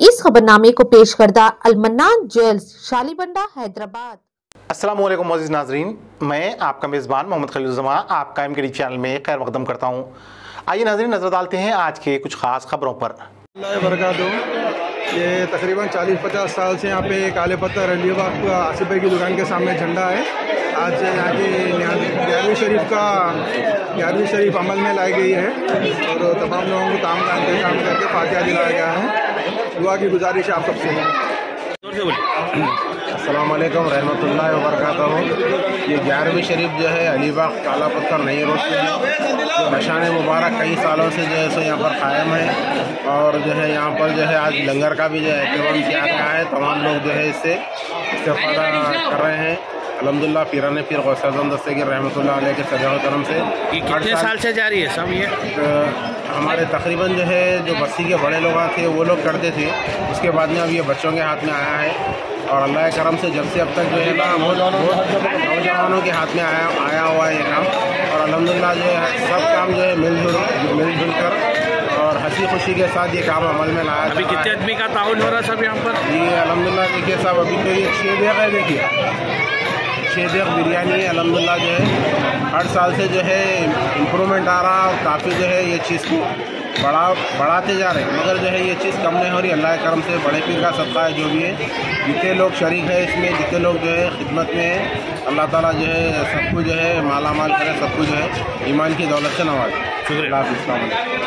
इस खबरनामे को पेश करदा अल-मन्नान ज्वेल्स, शालीबंडा, हैदराबाद। अस्सलामुअलैकुम मोअज़्ज़िज़ नाज़रीन, मैं आपका मेज़बान मोहम्मद खलीलुज़्ज़मा आपका एमकेडी चैनल में खैर मक़दम करता हूँ। आइए नाज़रीन, नज़र डालते हैं आज के कुछ ख़ास खबरों पर। ये तकरीबन 40-50 साल से यहाँ पे काले पत्थर अलीबाग आसिफ भाई की दुकान के सामने झंडा है। आज यहाँ की 11वीं शरीफ अमल में लाई गई है और तमाम लोगों को काम का इंतजाम करके फातिहा दिलाया गया है। दुआ की गुजारिश है आप सबसे। अस्सलाम वालेकुम रहमतुल्लाहि व बरकातहू। ये 11वीं शरीफ जो है अलीबाग काला पत्थर नई रोड पे है। तो नशान मुबारक कई सालों से जो है सो यहाँ पर कायम है और जो है यहाँ पर जो है आज लंगर का भी जो है एहतमाम किया गया है। तमाम लोग जो है इससे इस्तेफादा कर रहे हैं। अल्हम्दुलिल्लाह पीराने पीर गौसे आज़म दस्तगीर रहमतुल्लाह अलैह के सजा करम से कितने साल से जारी है सब ये? हमारे तकरीबन जो है जो बस्ती के बड़े लोग थे वो लोग करते थे, उसके बाद में अब ये बच्चों के हाथ में आया है और अल्लाह के करम से जब से अब तक जो है ना नौजवानों के हाथ में आया हुआ है ये काम। और अल्हम्दुलिल्लाह जो है सब काम जो है मिलजुल कर और हंसी खुशी के साथ ये काम अमल में लाया। अभी कितने आदमी का ताउन हो रहा है सब यहाँ पर? जी अल्हम्दुलिल्लाह देखिए साहब, अभी तो ये 6 देख है, देखिए 6 देख बिरयानी है। अल्हम्दुलिल्लाह जो है हर साल से जो है इम्प्रूवमेंट आ रहा और काफ़ी जो है ये चीज़ को बढ़ाते जा रहे हैं, मगर जो है ये चीज़ कम नहीं हो रही। अल्लाह के करम से बड़े पीर का सदका है जो भी है, जितने लोग शरीक है इसमें, जितने लोग जो है खिदमत में है, अल्लाह ताला जो है सबको जो है माला माल करे, सबको जो है ईमान की दौलत से नवाजे। शुक्रिया।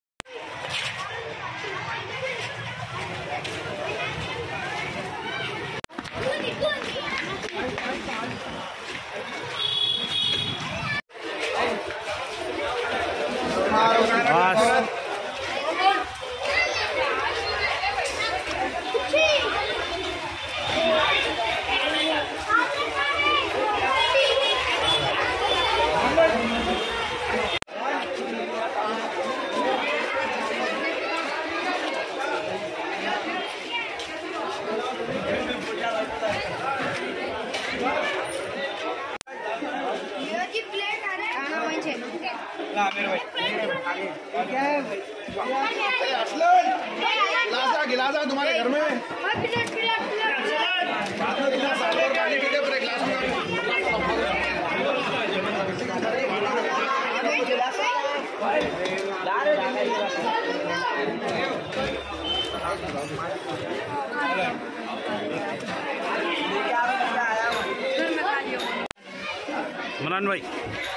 गिलासा तुम्हारे घर में इमरान भाई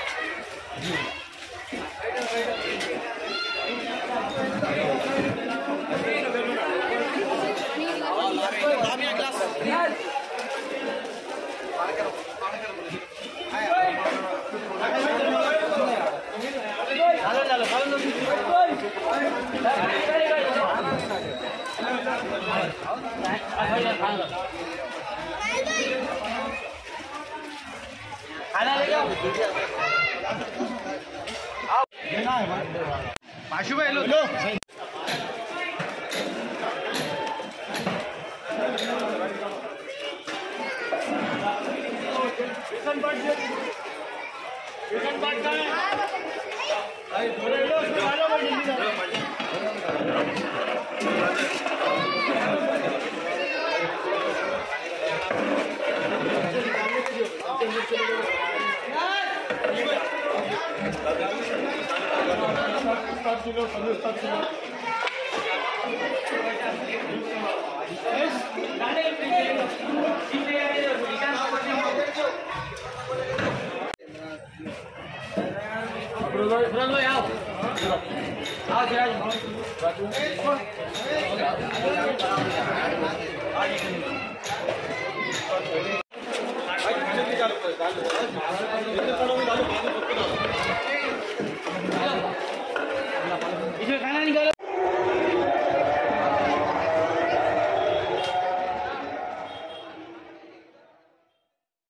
पाशु भाई लो लो